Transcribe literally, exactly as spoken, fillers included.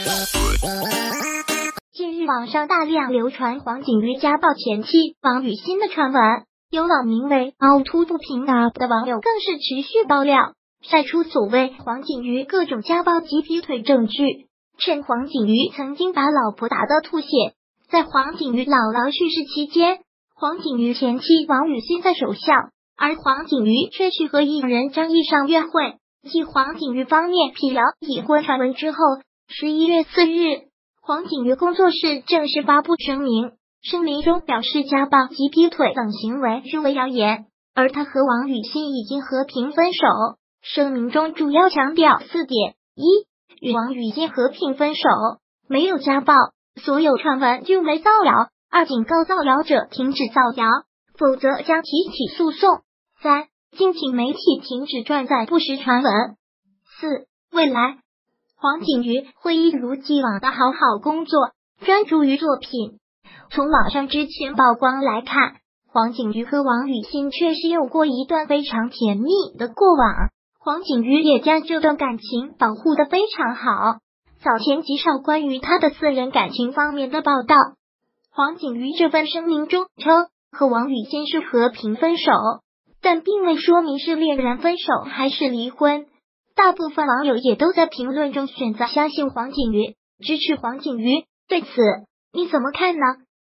近日网上大量流传黄景瑜家暴前妻王雨欣的传闻，有网名为凹凸不平的网友更是持续爆料，晒出所谓黄景瑜各种家暴及劈腿证据，称黄景瑜曾经把老婆打得吐血。在黄景瑜姥姥去世期间，黄景瑜前妻王雨欣在守孝，而黄景瑜却去和艺人张艺尚约会。继黄景瑜方面辟谣已婚传闻之后，十一月四日，黄景瑜工作室正式发布声明，声明中表示家暴及劈腿等行为均为谣言，而他和王雨欣已经和平分手。声明中主要强调四点：一、与王雨欣和平分手，没有家暴，所有传闻均为造谣；二、警告造谣者停止造谣，否则将提起诉讼；三、敬请媒体停止转载不实传闻；四、未来黄景瑜会一如既往的好好工作，专注于作品。从网上之前曝光来看，黄景瑜和王雨欣确实有过一段非常甜蜜的过往，黄景瑜也将这段感情保护得非常好。早前极少关于他的私人感情方面的报道，黄景瑜这份声明中称和王雨欣是和平分手，但并未说明是恋人分手还是离婚。大部分网友也都在评论中选择相信黄景瑜，支持黄景瑜。对此你怎么看呢？